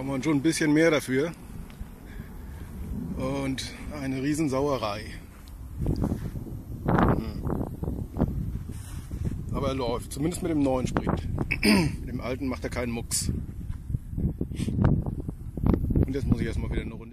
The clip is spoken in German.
braucht man schon ein bisschen mehr dafür. Und eine Riesensauerei. Aber er läuft, zumindest mit dem neuen Sprint. Mit dem alten macht er keinen Mucks. Und jetzt muss ich erstmal wieder eine Runde.